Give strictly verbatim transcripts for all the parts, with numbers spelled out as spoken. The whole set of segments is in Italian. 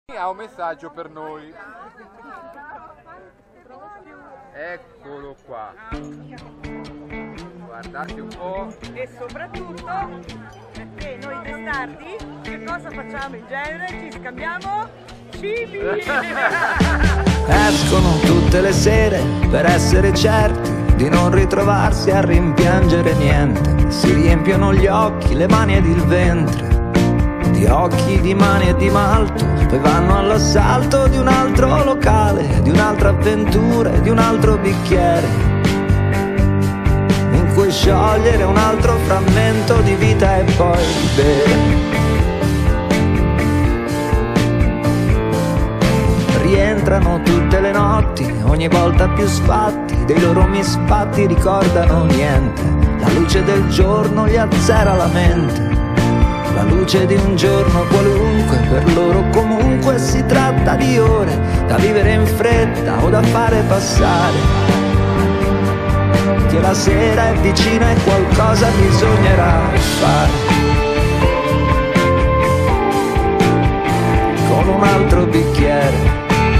Ha un messaggio per noi. Eccolo qua. Guardate un po'. E soprattutto perché noi testardi che cosa facciamo in genere? Ci scambiamo cibi. Escono tutte le sere per essere certi di non ritrovarsi a rimpiangere niente. Si riempiono gli occhi, le mani ed il ventre di occhi, di mani e di malto. Poi vanno all'assalto di un altro locale, di un'altra avventura e di un altro bicchiere, in cui sciogliere un altro frammento di vita e poi bere. Rientrano tutte le notti, ogni volta più sfatti, dei loro misfatti ricordano niente. La luce del giorno gli azzera la mente, la luce di un giorno qualunque, per loro comunque si tratta di ore da vivere in fretta o da fare passare. Che la sera è vicina e qualcosa bisognerà fare. Con un altro bicchiere.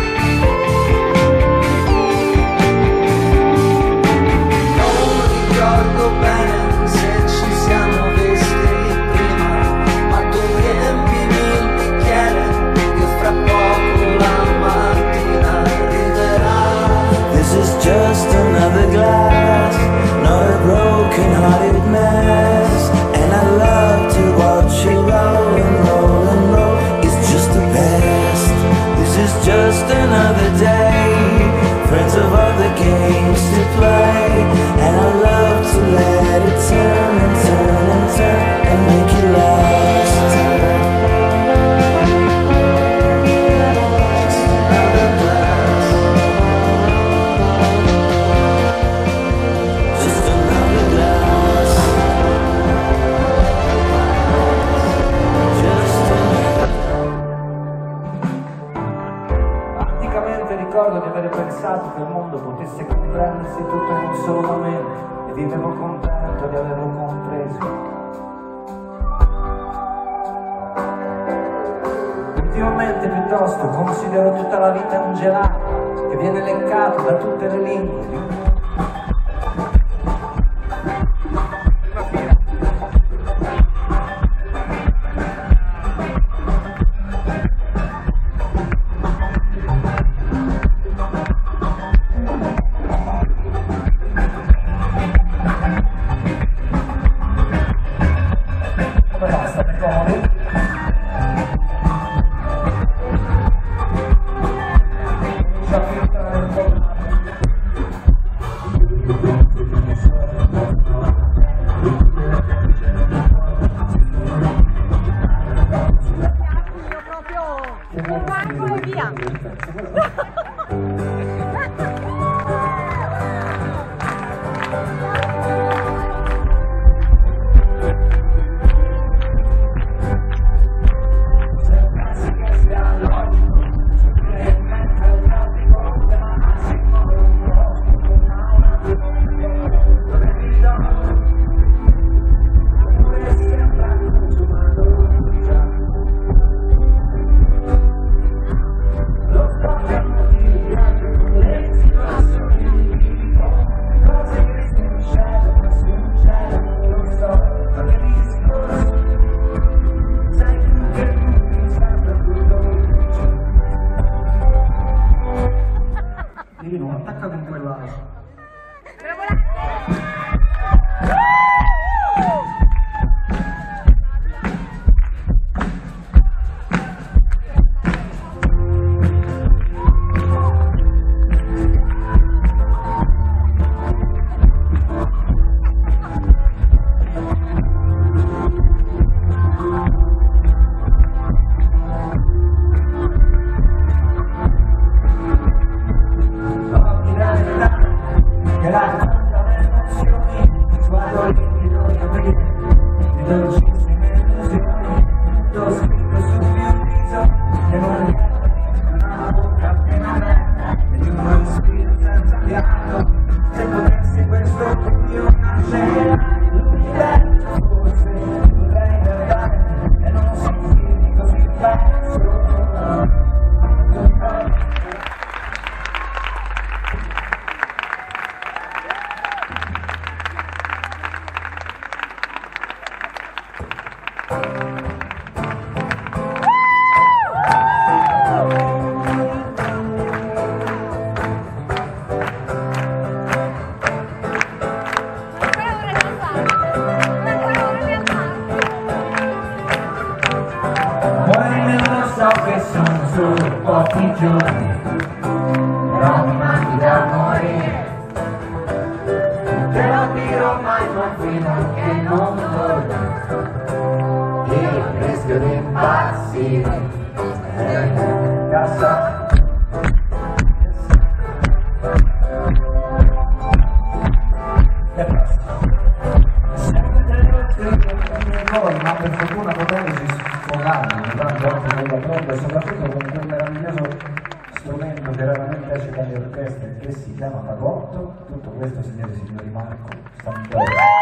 Non ricordo bene se ci siamo visti prima, ma tu riempimi il bicchiere che fra poco la mattina arriverà. This is just another glass, not a broken hearted mess. And I love to watch you roll and roll and roll. It's just the best. This is just another day, friends of other games to play. And I love to let it turn and turn and turn and make it last. Just another glass. Just another. Anticamente ricordo di aver pensato che il mondo potesse comprendersi tutto in un solo momento, e vivevo contento di averlo compreso. Ultimamente piuttosto considero tutta la vita un gelato che viene leccato da tutte le lingue. Come va, state comodi? Comincia a filtrare un po'. Io proprio un angolo e via. Devi non attacca con quella. Grazie. sono solo pochi giorni, però mi manchi da morire. Te lo dirò mai ma fino a che non torni, io rischio di impazzire. Cassa. E basta. Ma per fortuna potendosi sfogare durante anche quella prova e soprattutto con quel meraviglioso strumento che raramente esce dalle orchestre che si chiama fagotto. Tutto questo, signore e signori, Marco Santoro.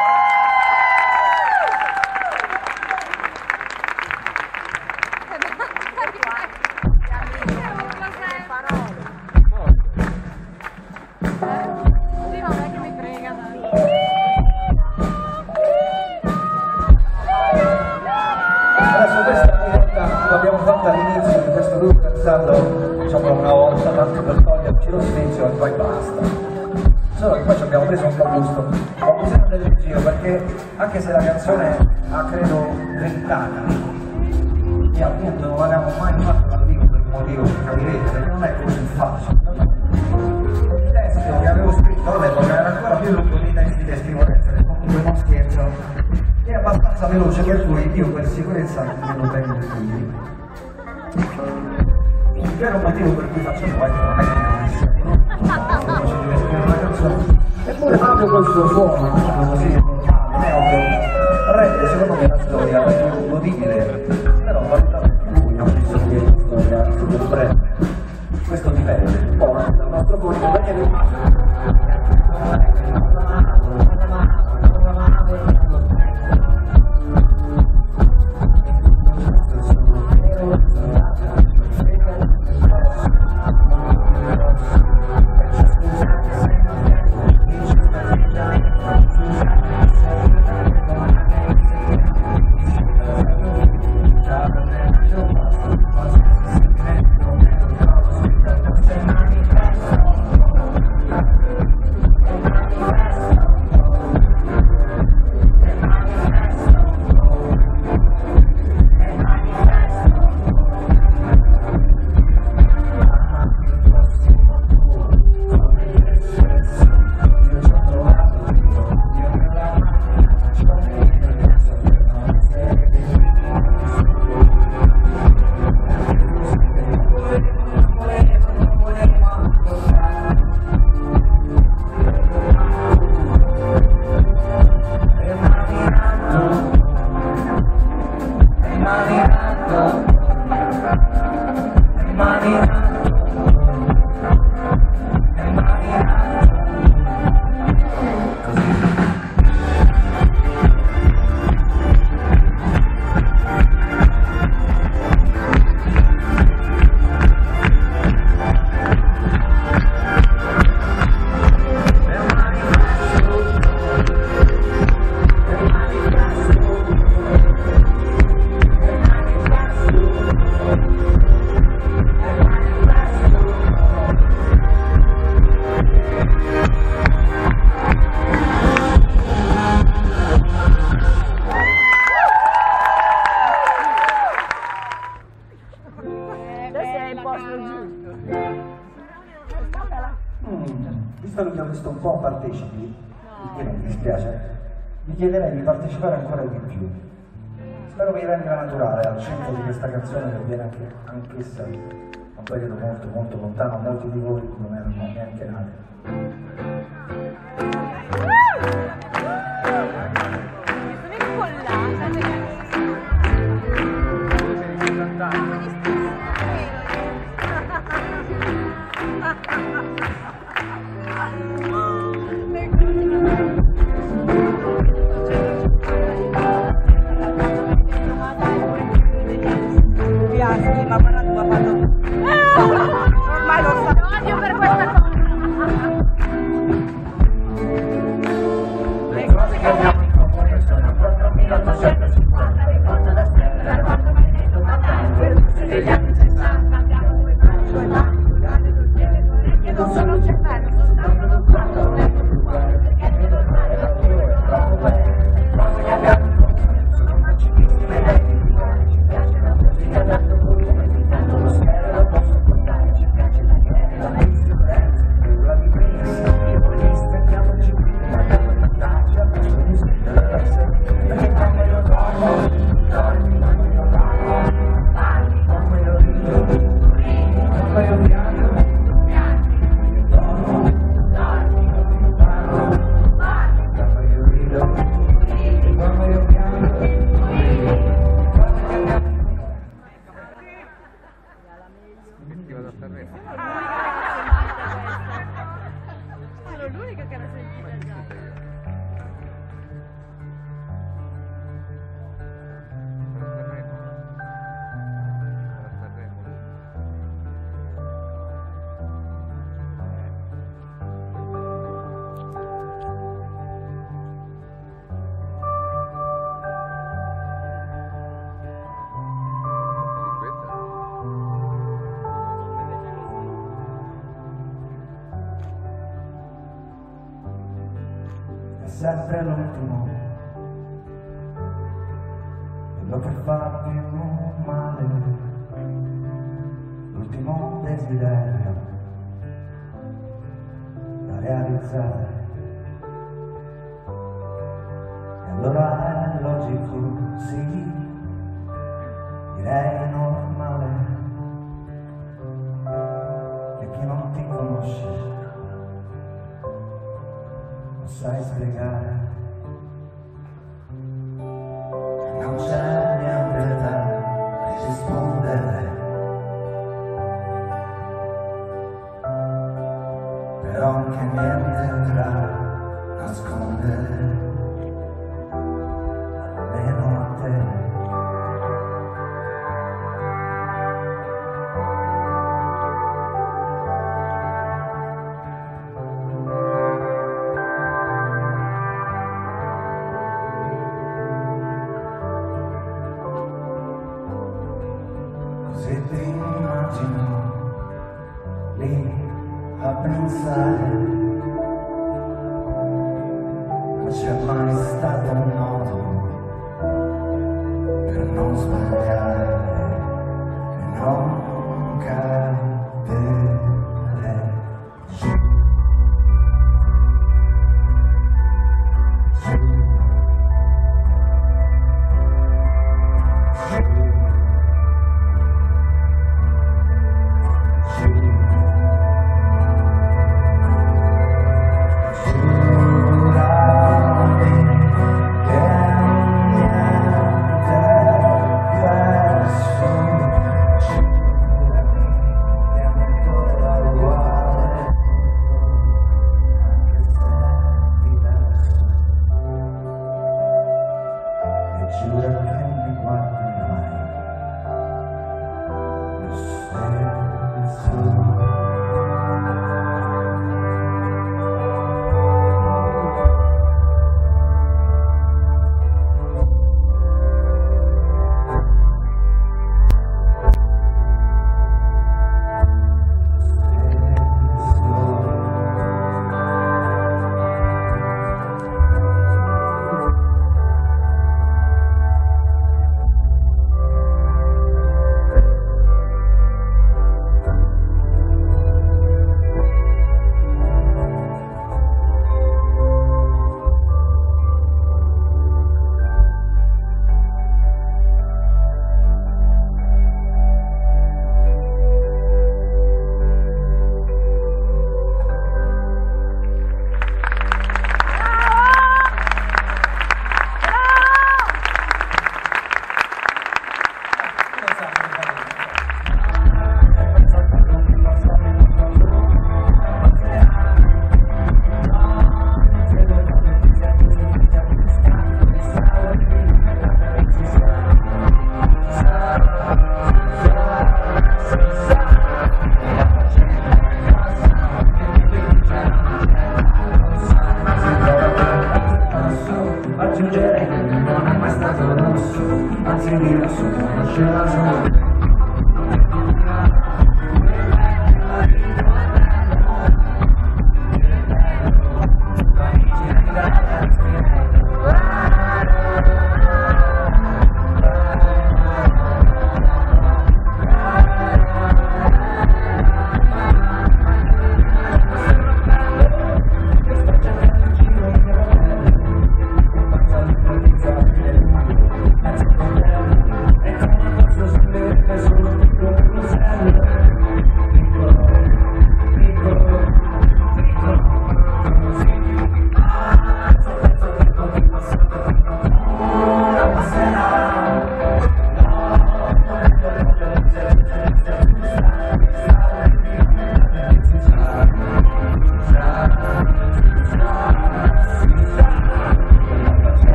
Adesso questa diretta l'abbiamo fatta all'inizio di questo gruppo pensando, diciamo, una volta, tanto per toglierci lo silenzio e poi basta. Solo che poi ci abbiamo preso un po' gusto. Ho bisogno del giro perché anche se la canzone ha credo vent'anni e appunto non l'avevamo mai fatto dal vivo per un motivo che capirete, perché non è così facile. Il testo che avevo scritto all'epoca era ancora più lungo dei testi di scrivolenza, che comunque non scherzo. È abbastanza veloce per cui io per sicurezza non lo tengo qui. Il vero motivo per cui faccio questo non è che non ci deve scrivere una canzone. Eppure proprio col suo suono, così normale, neutro, rende secondo me la storia più godibile. Però valutamente lui ha visto che la storia super breve. Questo dipende un po' dal nostro pubblico perché visto che ho visto un po' partecipi, il che non mi dispiace, vi chiederei di partecipare ancora di più. Spero vi venga naturale al centro di questa canzone che viene anche anch'essa da un periodo molto molto lontano, molti di voi non erano neanche nati. Ma guarda, tu ha fatto ormai lo so, odio per questa cosa. Sanremo. Sono l'unica che l'ha sentita già. Sempre l'ultimo, quello che fa più male, l'ultimo desiderio da realizzare. E allora è logico, sì, direi normale, che chi non ti conosce sai spiegare, non c'è niente da rispondere, però anche niente da nascondere, almeno a te. Se ti immagino lì a pensare, non c'è mai stato un modo per non sbagliare e non cadere. Che niente è perso.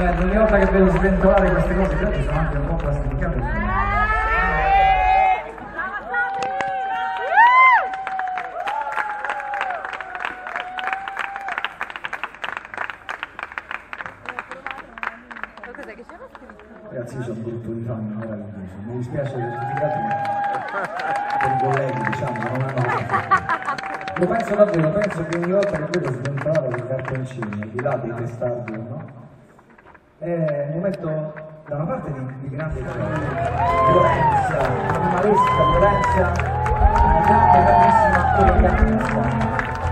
Beh, ogni volta che vedo sventolare queste cose, però sono anche un po' plastificate. Ragazzi, io sono un gruppo di fan meraviglioso, mi dispiace certificati per i colleghi, diciamo, non hanno fatto. Lo penso davvero, penso che ogni volta che vedo sventolare quei cartoncini, al di là dei testardi, no? È un momento da una parte di, di grande violenza, animalesca, violenza, di grande, grandissima eleganza.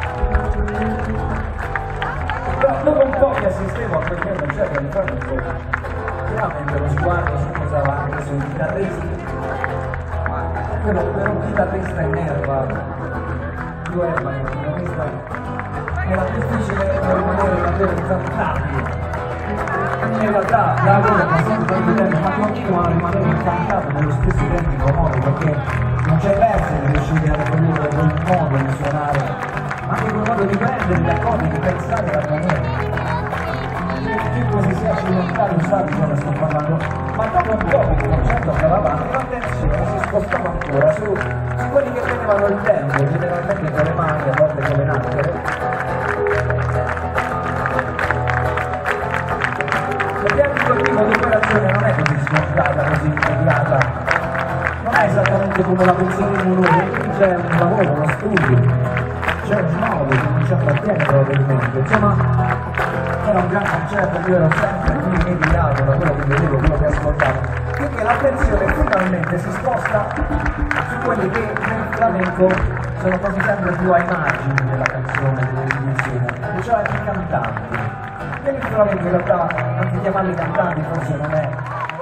Però dopo un po' che assistevo a quel concerto, mi fanno un po' veramente lo sguardo su cosa aveva anche sui chitarristi, ma però per un chitarrista in erba, più erba che un chitarrista, era difficile rimanere davvero incantabile. In realtà la cosa fa sempre tanto tempo, ma continua a rimanere incantato nello stesso identico modo, perché non c'è verso di riuscire a riprodurre quel modo di suonare, ma anche quel modo di prendere gli accordi, di pensare la maniera. Tipo si sia cimentato, sa di cosa sto parlando, ma dopo un po' che il concerto andava avanti, l'attenzione si spostava ancora su, su quelli che tenevano il tempo, generalmente con le mani, a volte con le nacchere. Perché quel tipo di operazione non è così scontata, così immediata, non è esattamente come la pensiamo noi, qui c'è un lavoro, uno studio, c'è un modo che non ci appartiene probabilmente, insomma. Era un gran concerto, io ero sempre qui mediato da quello che vedevo, quello che ascoltavo, quindi l'attenzione finalmente si sposta su quelli che nel flamenco sono quasi sempre più ai margini della canzone, dell'esibizione, cioè i cantanti. E il flamenco in realtà, anche chiamarli cantanti forse non è.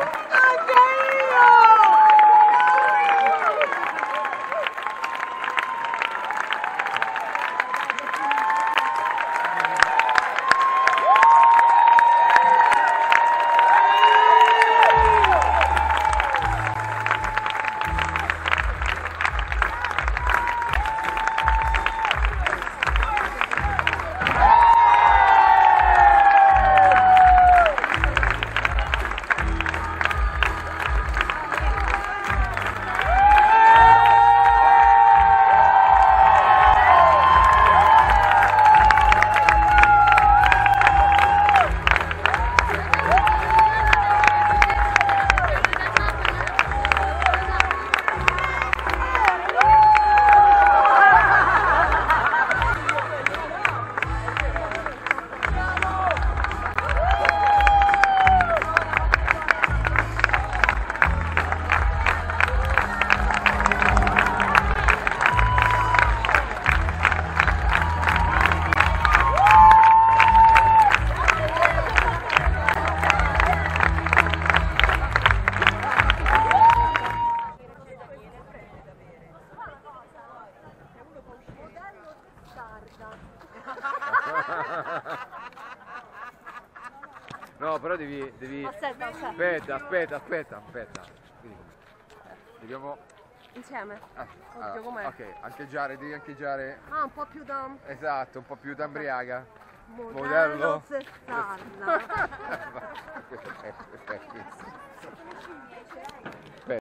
No, però devi... devi... Aspetta, aspetta. Aspetta, aspetta, aspetta, aspetta. Dobbiamo... Insieme? Ah, Oddio, ah, com'è? ok, ancheggiare, devi ancheggiare... Ah, un po' più da... Esatto, un po' più d'ambriaga. Modello sessanta. Questo è- questo è-